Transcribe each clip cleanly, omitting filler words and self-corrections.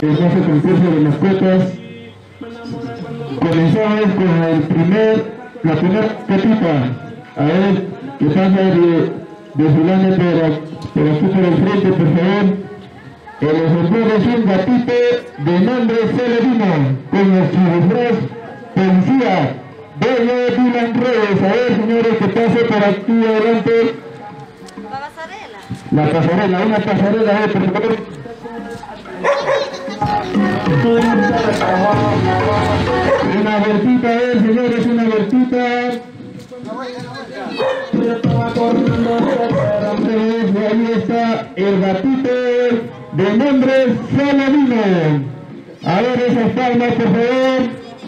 hermoso concurso de mascotas. Comenzamos con la primera gatita. A ver, que pasa desfilando por aquí por el frente, por favor. El ejemplar es un gatito de nombre Celerino, con el disfraz policía, Bello Dylan Reyes. A ver, señores, que pase por aquí adelante. La pasarela, una pasarela, a ver, por favor. Una vueltita, a ver, señores, una vueltita. Ahí está el gatito de nombre Saladino. A ver esas palmas, por favor.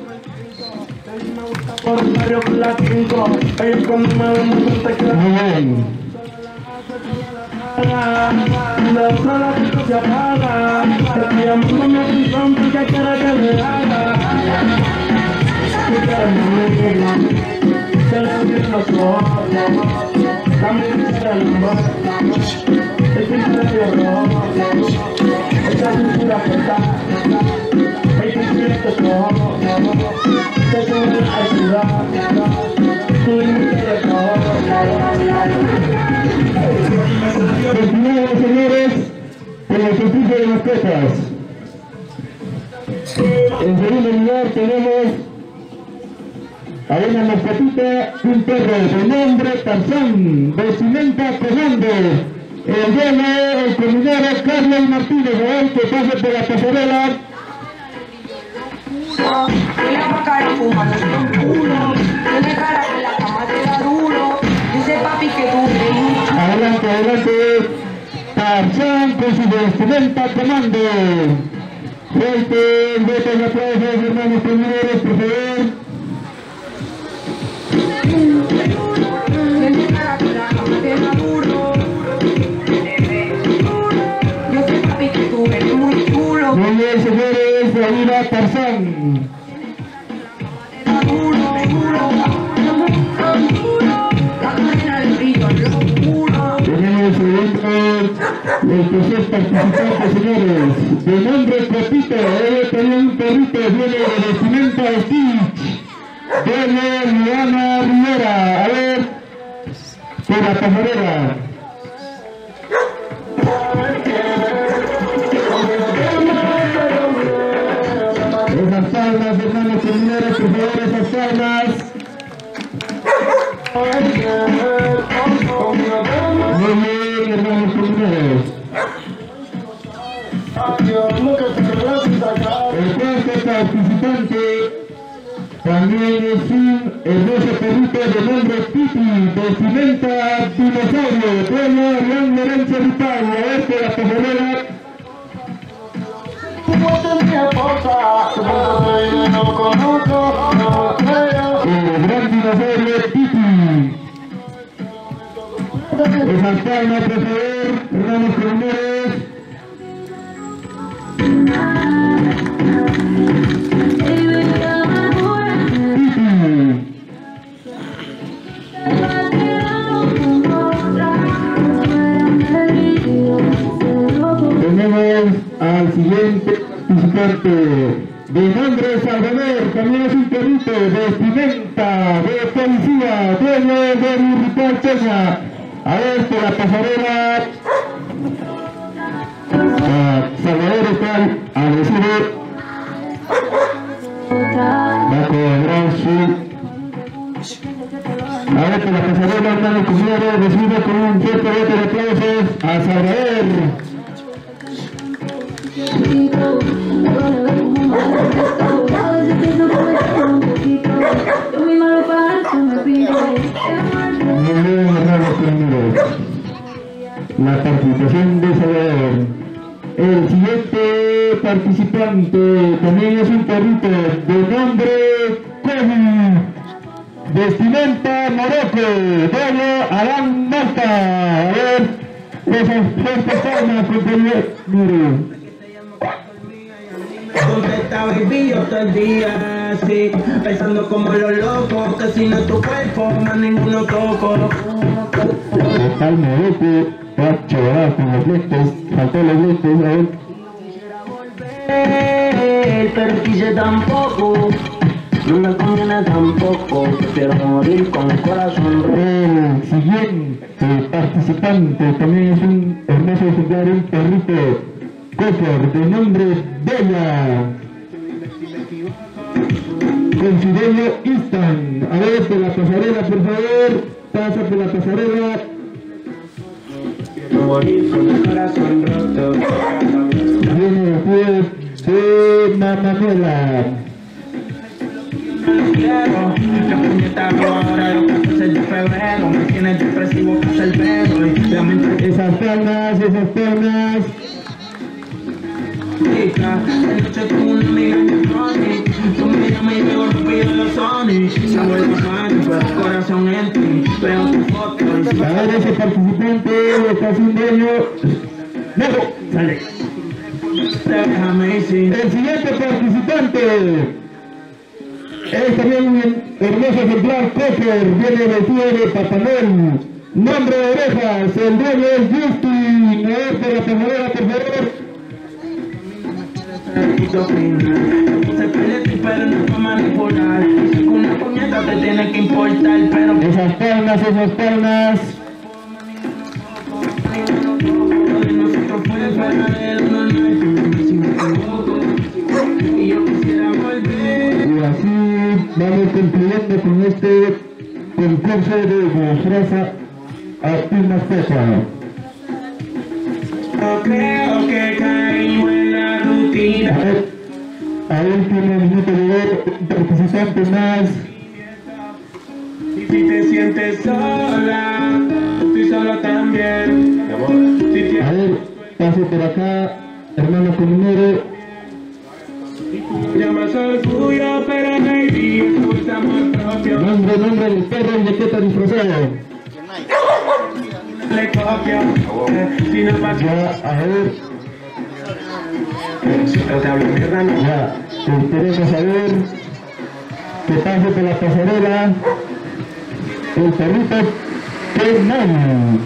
Muy bien. Continuamos, señores, con el concurso de mascotas. En segundo lugar tenemos a una mascotita, un perro de nombre Tarzán, vestimenta comando. El dueño, el comunero Carlos Martínez. A ver que pase por la pasarela. Adelante, adelante. Tarzán con su vestimenta comando. Fuerte el voto de aplausos, hermanos comuneros, por favor. Muy bien, señores, ahí va Tarzán. Tenemos el tercer participante, señores, de nombre Pepito. Debe tener un perrito, viene de vestimenta Stitch. Viene Luana Rivera. A ver, por la pasarela. Esas palmas, hermanos comuneros, por favor, esas palmas. Muy bien, hermanos comuneros. El cuarto participante también es un hermoso perrito de nombre Titi, vestimenta dinosaurio, dueño Juan Lorenzo Vital. A ver por la pasarela. El gran dinosaurio Titi. Esas palmas, por favor, hermanos comuneros. Tenemos al siguiente participante de nombre Salvador, también es un perrito de vestimenta de policía, dueño de Ritual Cheña. A ver, por la pasarela. Salvador está agresivo. Va a cobrar su... A ver, por la pasarela, hermano comunero, recibe con un fuerte voto de aplausos a Salvador. Muy bien, hermanos comuneros. La participación de Salvador. El siguiente participante también es un perrito de nombre Kobe, vestimenta Morocco, dueño Adán Malta. A ver, esas fuertes palmas, compañero. Contesta baby, yo todo el día así, pensando como los locos, que si no es tu cuerpo, más ninguno toco. Está el Morocco, va a chorar con los lentes, faltó los lentes, a ver. pero quise tampoco. No me conviene tampoco, prefiero morir con el corazón roto. El siguiente participante también es un hermoso ejemplar, un perrito cocker de nombre Bella, con su dueño Instan. A ver, por la pasarela, por favor, pasa por la pasarela. Morir con el corazón roto. Viene después de Manuela. Quiero la puñeta ahora los 14 de febrero. Me tienes depresivo que el pedo. Y la mente Esas palmas, esas palmas. chica. De noche como una amiga de Tony. Tú me llamas y luego no pillo los Sony. Se vuelve fan, pero el corazón en ti. Veo tu foto y A ver, ese participante está sin dueño. ¡Negro! ¡Sale! déjame ir. El siguiente participante es también un hermoso ejemplar cocker, viene vestido de Papá Noel, nombre de orejas, el dueño es Justin. A ver, por la pasarela, por favor. Se pelea pero no fue manipular. Dice que una puñeta te tiene que importar, pero Esas palmas, esas palmas. nosotros fue el verdadero, no es si me equivoco. Y yo quisiera volver. Y así vamos concluyendo con este concurso de disfraza a tu mascota. No creo que caímos en la rutina. A último minuto de ver, participante más. Y si te sientes sola, estoy solo también. Si A tienes ver, pase por acá, hermano comunero. llamas orgullo, pero baby, esto es amor propio. Nombre del perro y de qué está disfrazado. Le copio, si no pasa, Ya, a ver, te hablo mierda, no. ya, queremos saber que pase por la pasarela el perrito Fernando.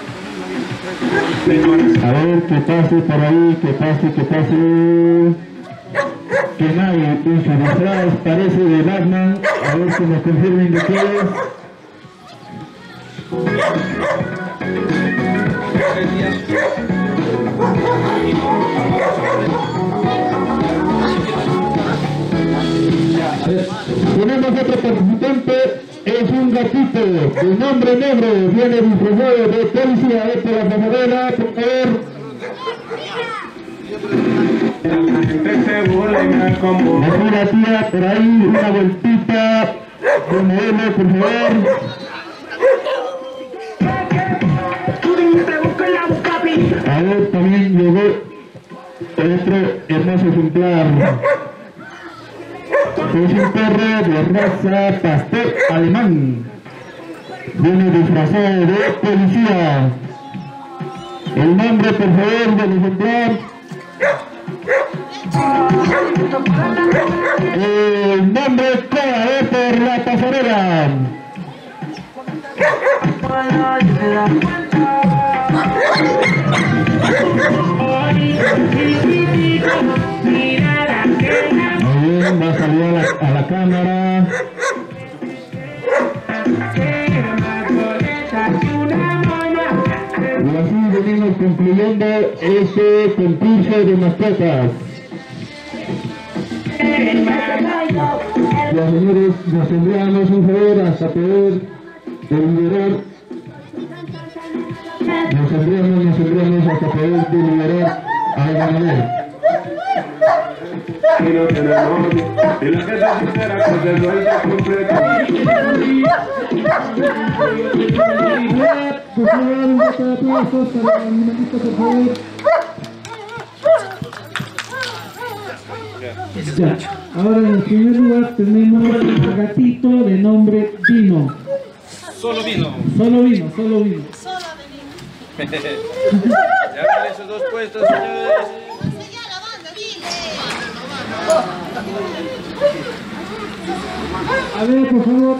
A ver, que pase por ahí, que pase. Que nadie en su disfraz parece de Batman. A ver si nos confirmen de qué es. Tenemos otro participante, es un gatito de nombre negro, viene disfrazado de policía. A ver, por la pasarela, por favor. La gente se burla y me como. Dejó la tía por ahí, una vueltita de modelo, por favor. A ver, también llegó otro hermoso ejemplar. Es un perro de raza pastor alemán. Viene disfrazado de policía. El nombre, por favor, del ejemplar. El nombre Coa, por la pasarela. Muy bien, va a salir a la cámara. Y así venimos concluyendo este concurso de mascotas. Ya, señores, nos tendríamos un favor hasta poder deliberar. Nos tendríamos hasta poder deliberar al ganador. Y no tenemos, y la que se sincera con el dueño completo. Por favor, un voto de aplausos para el animalito, por favor. Ya, ahora en primer lugar tenemos al gatito de nombre Vino. Solo vino. Solo vino, solo vino. Ya ven esos dos puestos, señores. A ver, por favor.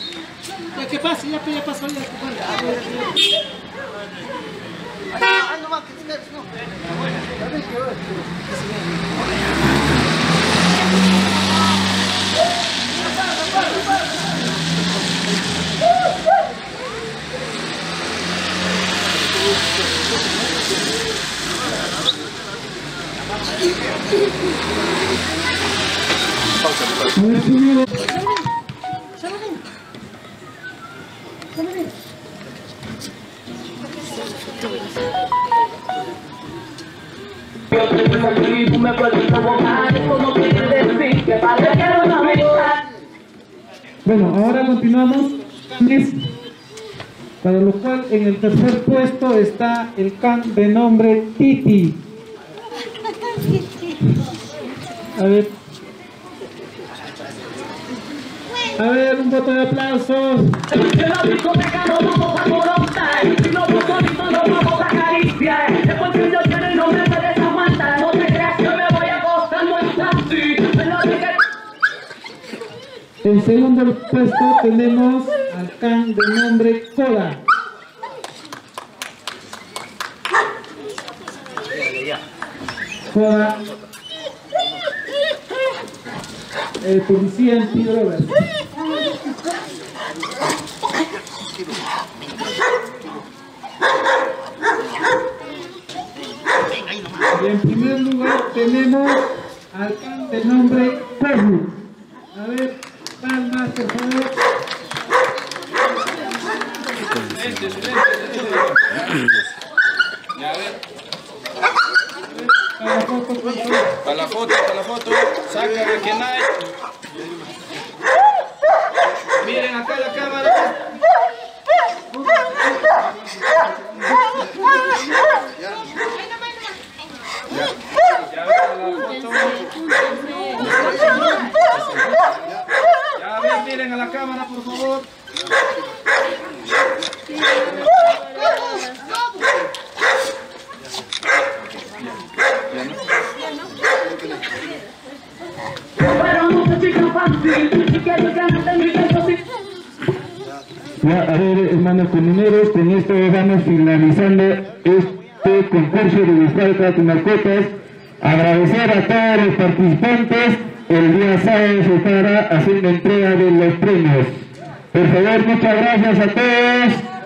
Ya que pase, ya pasó, ya que pase. Bueno, ahora continuamos. Para lo cual en el tercer puesto está el can de nombre Titi. A ver, un voto de aplausos. En segundo puesto tenemos al can de nombre Cola. Cola. Policía antidrogas. Y en primer lugar tenemos al can de nombre Perru. A ver, palmas, por favor. Ya, a ver. Para la foto, por favor. Para la foto, saca de que hay. Miren acá la cámara. Ya ven la foto. Ya ven, miren a la cámara, por favor. Ya, a ver, hermanos comuneros, con esto vamos finalizando este concurso de disparo contra narcotas. Agradecer a todos los participantes. El día sábado se estará haciendo entrega de los premios. Por favor, muchas gracias a todos.